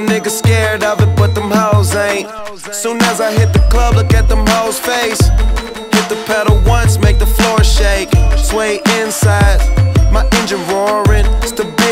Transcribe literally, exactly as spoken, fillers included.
Some niggas scared of it, but them hoes ain't. Soon as I hit the club, look at them hoes' face. Hit the pedal once, make the floor shake. Sway inside, my engine roaring. Stability